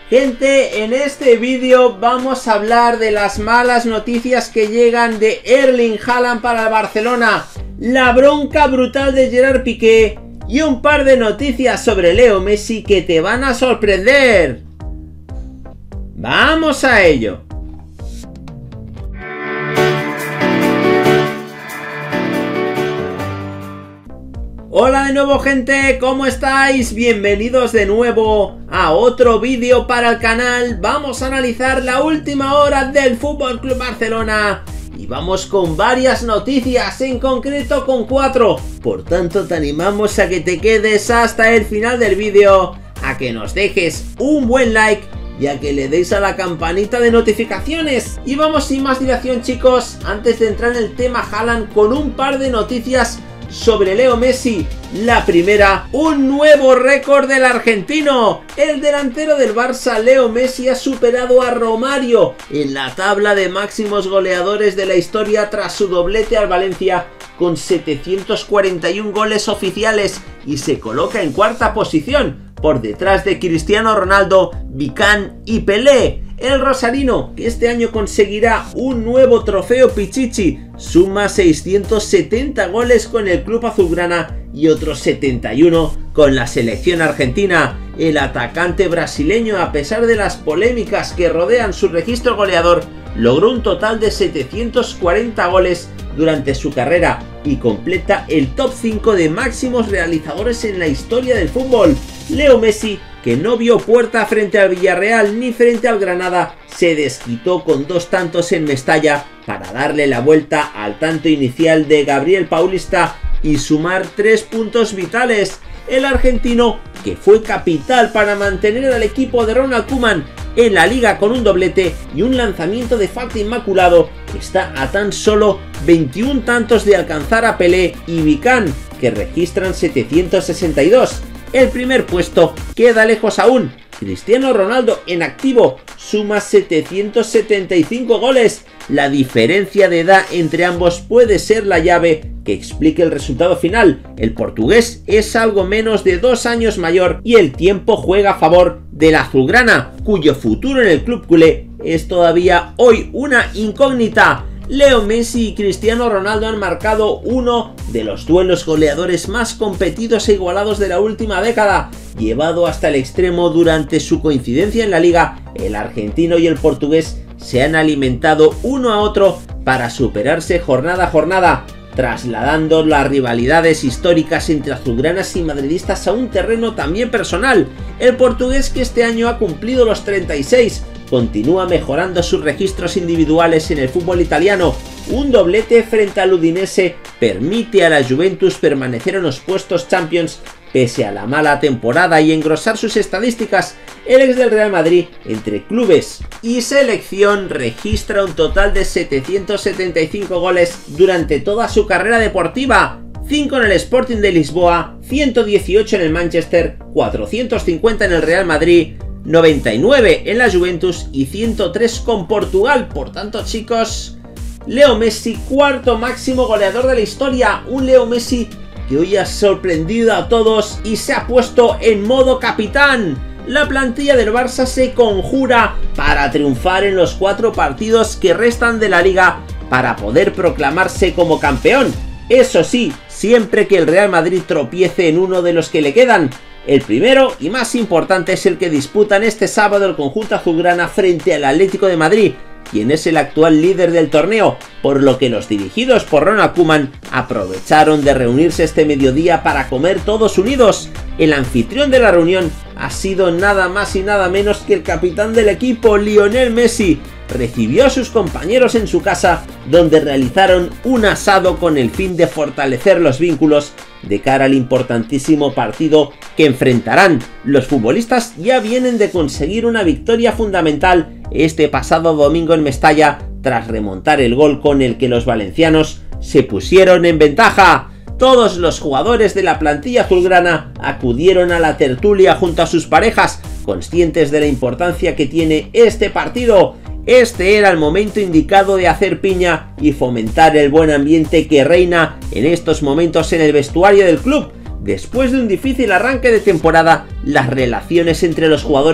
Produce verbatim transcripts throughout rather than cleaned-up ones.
Gente, en este vídeo vamos a hablar de las malas noticias que llegan de Erling Haaland para el Barcelona, la bronca brutal de Gerard Piqué y un par de noticias sobre Leo Messi que te van a sorprender. ¡Vamos a ello! Hola de nuevo, gente, ¿cómo estáis? Bienvenidos de nuevo a otro vídeo para el canal. Vamos a analizar la última hora del F C Barcelona y vamos con varias noticias, en concreto con cuatro. Por tanto, te animamos a que te quedes hasta el final del vídeo, a que nos dejes un buen like y a que le deis a la campanita de notificaciones. Y vamos sin más dilación, chicos, antes de entrar en el tema Haaland, con un par de noticias sobre Leo Messi. La primera, un nuevo récord del argentino. El delantero del Barça, Leo Messi, ha superado a Romario en la tabla de máximos goleadores de la historia tras su doblete al Valencia con setecientos cuarenta y uno goles oficiales y se coloca en cuarta posición por detrás de Cristiano Ronaldo, Vicán y Pelé. El rosarino, que este año conseguirá un nuevo trofeo Pichichi, suma seiscientos setenta goles con el club azulgrana y otros setenta y uno con la selección argentina. El atacante brasileño, a pesar de las polémicas que rodean su registro goleador, logró un total de setecientos cuarenta goles durante su carrera y completa el top cinco de máximos realizadores en la historia del fútbol. Leo Messi, que no vio puerta frente al Villarreal ni frente al Granada, se desquitó con dos tantos en Mestalla para darle la vuelta al tanto inicial de Gabriel Paulista y sumar tres puntos vitales. El argentino, que fue capital para mantener al equipo de Ronald Koeman en la liga con un doblete y un lanzamiento de falta inmaculado, está a tan solo veintiún tantos de alcanzar a Pelé y Vicán, que registran setecientos sesenta y dos. El primer puesto queda lejos aún. Cristiano Ronaldo, en activo, suma setecientos setenta y cinco goles. La diferencia de edad entre ambos puede ser la llave que explique el resultado final. El portugués es algo menos de dos años mayor y el tiempo juega a favor del azulgrana, cuyo futuro en el club culé es todavía hoy una incógnita. Leo Messi y Cristiano Ronaldo han marcado uno de los duelos goleadores más competidos e igualados de la última década, llevado hasta el extremo durante su coincidencia en la liga. El argentino y el portugués se han alimentado uno a otro para superarse jornada a jornada, trasladando las rivalidades históricas entre azulgranas y madridistas a un terreno también personal. El portugués, que este año ha cumplido los treinta y seis, continúa mejorando sus registros individuales en el fútbol italiano. Un doblete frente al Udinese permite a la Juventus permanecer en los puestos Champions pese a la mala temporada y engrosar sus estadísticas. El ex del Real Madrid, entre clubes y selección, registra un total de setecientos setenta y cinco goles durante toda su carrera deportiva. cinco en el Sporting de Lisboa, ciento dieciocho en el Manchester, cuatrocientos cincuenta en el Real Madrid, noventa y nueve en la Juventus y ciento tres con Portugal. Por tanto, chicos, Leo Messi, cuarto máximo goleador de la historia. Un Leo Messi que hoy ha sorprendido a todos y se ha puesto en modo capitán. La plantilla del Barça se conjura para triunfar en los cuatro partidos que restan de la liga para poder proclamarse como campeón. Eso sí, siempre que el Real Madrid tropiece en uno de los que le quedan. El primero y más importante es el que disputan este sábado el conjunto azulgrana frente al Atlético de Madrid, quien es el actual líder del torneo, por lo que los dirigidos por Ronald Koeman aprovecharon de reunirse este mediodía para comer todos unidos. El anfitrión de la reunión ha sido nada más y nada menos que el capitán del equipo, Lionel Messi. Recibió a sus compañeros en su casa, donde realizaron un asado con el fin de fortalecer los vínculos de cara al importantísimo partido que enfrentarán. Los futbolistas ya vienen de conseguir una victoria fundamental este pasado domingo en Mestalla, tras remontar el gol con el que los valencianos se pusieron en ventaja. Todos los jugadores de la plantilla azulgrana acudieron a la tertulia junto a sus parejas, conscientes de la importancia que tiene este partido. Este era el momento indicado de hacer piña y fomentar el buen ambiente que reina en estos momentos en el vestuario del club. Después de un difícil arranque de temporada, las relaciones entre los jugadores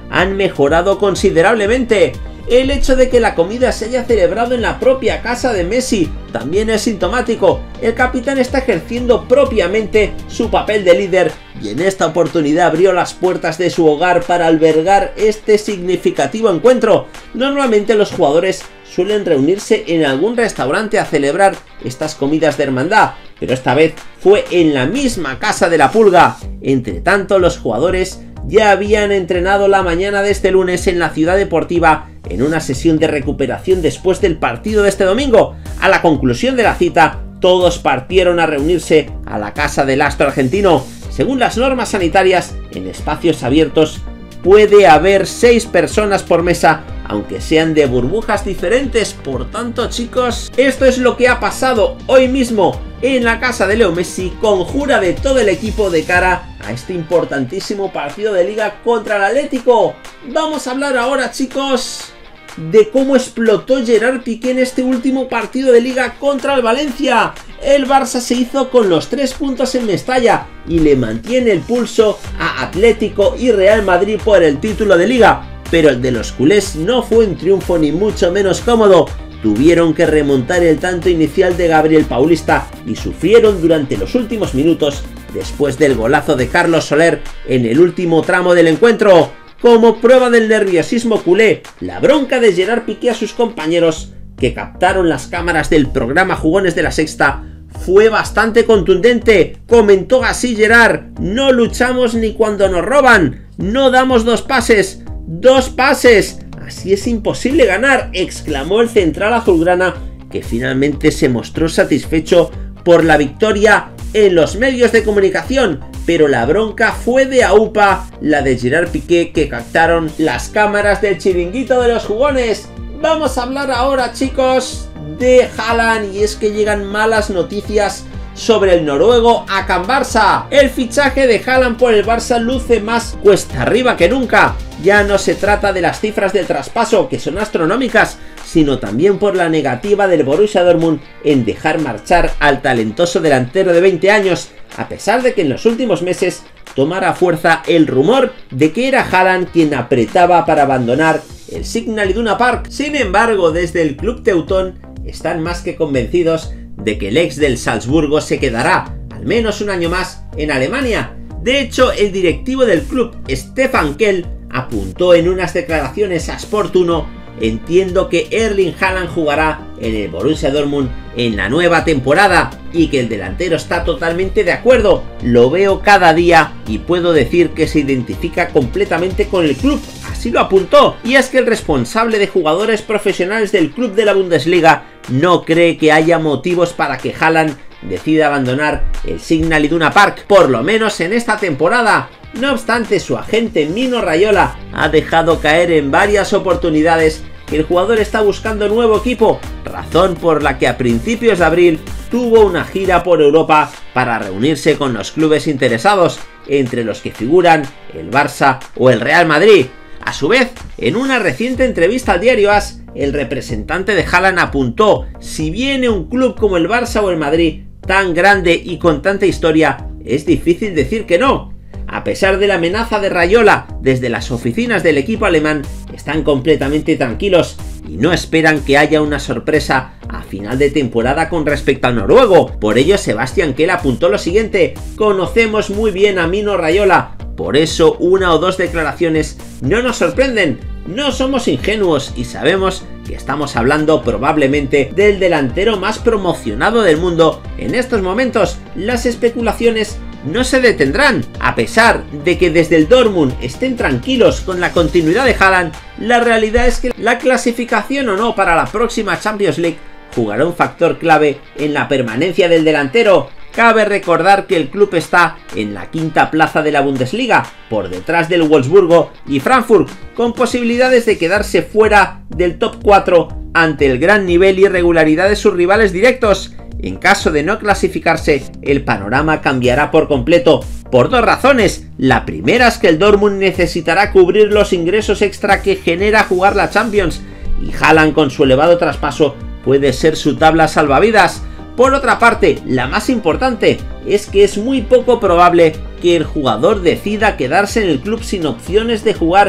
han mejorado considerablemente. El hecho de que la comida se haya celebrado en la propia casa de Messi también es sintomático. El capitán está ejerciendo propiamente su papel de líder y en esta oportunidad abrió las puertas de su hogar para albergar este significativo encuentro. Normalmente los jugadores suelen reunirse en algún restaurante a celebrar estas comidas de hermandad, pero esta vez fue en la misma casa de la Pulga. Entre tanto, los jugadores ya habían entrenado la mañana de este lunes en la Ciudad Deportiva en una sesión de recuperación después del partido de este domingo. A la conclusión de la cita, todos partieron a reunirse a la casa del astro argentino. Según las normas sanitarias, en espacios abiertos puede haber seis personas por mesa, aunque sean de burbujas diferentes. Por tanto, chicos, esto es lo que ha pasado hoy mismo en la casa de Leo Messi, conjura de todo el equipo de cara a este importantísimo partido de liga contra el Atlético. Vamos a hablar ahora, chicos, de cómo explotó Gerard Piqué en este último partido de liga contra el Valencia. El Barça se hizo con los tres puntos en Mestalla y le mantiene el pulso a Atlético y Real Madrid por el título de liga. Pero el de los culés no fue un triunfo ni mucho menos cómodo. Tuvieron que remontar el tanto inicial de Gabriel Paulista y sufrieron durante los últimos minutos después del golazo de Carlos Soler en el último tramo del encuentro. Como prueba del nerviosismo culé, la bronca de Gerard Piqué a sus compañeros, que captaron las cámaras del programa Jugones de la Sexta, fue bastante contundente. Comentó así Gerard: no luchamos ni cuando nos roban, no damos dos pases, dos pases, así es imposible ganar, exclamó el central azulgrana, que finalmente se mostró satisfecho por la victoria en los medios de comunicación. Pero la bronca fue de aupa la de Gerard Piqué, que captaron las cámaras del chiringuito de los jugones. Vamos a hablar ahora, chicos, de Haaland, y es que llegan malas noticias sobre el noruego a Can Barça. El fichaje de Haaland por el Barça luce más cuesta arriba que nunca. Ya no se trata de las cifras del traspaso, que son astronómicas, sino también por la negativa del Borussia Dortmund en dejar marchar al talentoso delantero de veinte años, a pesar de que en los últimos meses tomara fuerza el rumor de que era Haaland quien apretaba para abandonar el Signal Iduna Park. Sin embargo, desde el club teutón están más que convencidos de que el ex del Salzburgo se quedará al menos un año más en Alemania. De hecho, el directivo del club, Stefan Kell, apuntó en unas declaraciones a Sport uno: entiendo que Erling Haaland jugará en el Borussia Dortmund en la nueva temporada y que el delantero está totalmente de acuerdo. Lo veo cada día y puedo decir que se identifica completamente con el club. Así lo apuntó. Y es que el responsable de jugadores profesionales del club de la Bundesliga no cree que haya motivos para que Haaland decida abandonar el Signal Iduna Park, por lo menos en esta temporada. No obstante, su agente Mino Raiola ha dejado caer en varias oportunidades que el jugador está buscando nuevo equipo, razón por la que a principios de abril tuvo una gira por Europa para reunirse con los clubes interesados, entre los que figuran el Barça o el Real Madrid. A su vez, en una reciente entrevista al diario AS, el representante de Haaland apuntó: si viene un club como el Barça o el Madrid, tan grande y con tanta historia, es difícil decir que no. A pesar de la amenaza de Raiola, desde las oficinas del equipo alemán están completamente tranquilos y no esperan que haya una sorpresa a final de temporada con respecto al noruego. Por ello, Sebastian Kell apuntó lo siguiente: conocemos muy bien a Mino Raiola, por eso una o dos declaraciones no nos sorprenden. No somos ingenuos y sabemos que estamos hablando probablemente del delantero más promocionado del mundo. En estos momentos, las especulaciones no se detendrán. A pesar de que desde el Dortmund estén tranquilos con la continuidad de Haaland, la realidad es que la clasificación o no para la próxima Champions League jugará un factor clave en la permanencia del delantero. Cabe recordar que el club está en la quinta plaza de la Bundesliga, por detrás del Wolfsburgo y Frankfurt, con posibilidades de quedarse fuera del top cuatro ante el gran nivel y regularidad de sus rivales directos. En caso de no clasificarse, el panorama cambiará por completo, por dos razones. La primera es que el Dortmund necesitará cubrir los ingresos extra que genera jugar la Champions, y Haaland, con su elevado traspaso, puede ser su tabla salvavidas. Por otra parte, la más importante es que es muy poco probable que el jugador decida quedarse en el club sin opciones de jugar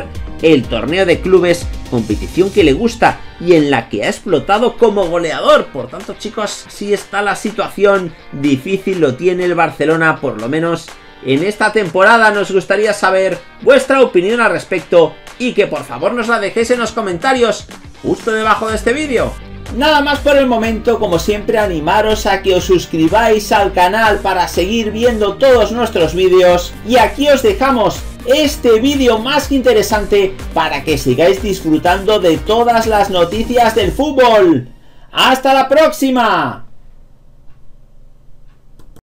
el torneo de clubes, competición que le gusta y en la que ha explotado como goleador. Por tanto, chicos, sí está la situación difícil, lo tiene el Barcelona, por lo menos en esta temporada. Nos gustaría saber vuestra opinión al respecto y que por favor nos la dejéis en los comentarios justo debajo de este vídeo. Nada más por el momento, como siempre animaros a que os suscribáis al canal para seguir viendo todos nuestros vídeos, y aquí os dejamos este vídeo más que interesante para que sigáis disfrutando de todas las noticias del fútbol. ¡Hasta la próxima!